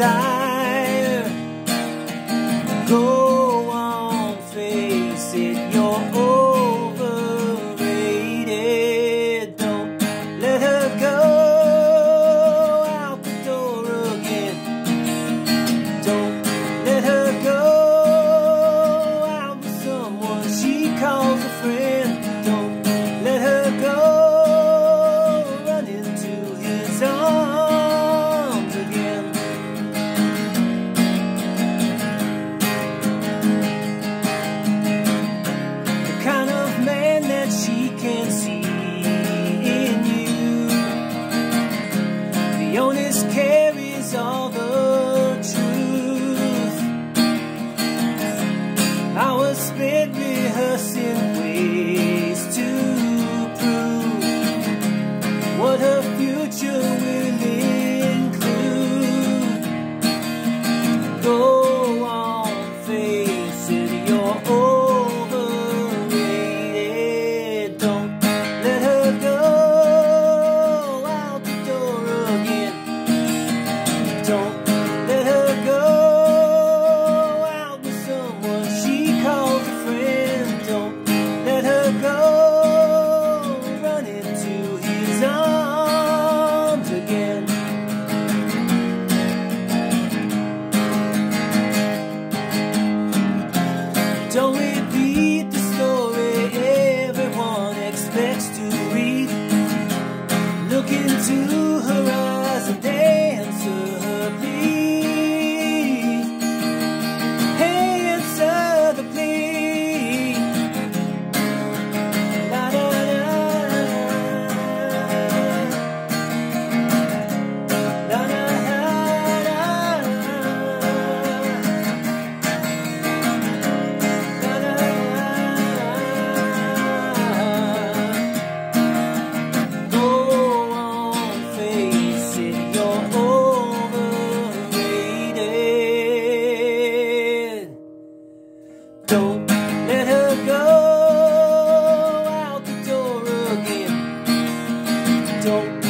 desire. Go on, face it, you're overrated. Don't let her go out the door again. Don't let her go out with someone she calls a friend. Don't let her go run into his arms again. The kind of man that she can see in you. The honest carries all the truth. I was spent rehearsing ways to prove what her future will include. Go on, face it, you're overrated. Don't let her go out the door again. Don't let her go out with someone she calls a friend. Don't let her go run into his arms again. Don't repeat the story everyone expects to read. Look into her eyes and answer her plea. Answer the plea. La da da da da Go on, face it, you're overrated. Don't let her go out the door again. Don't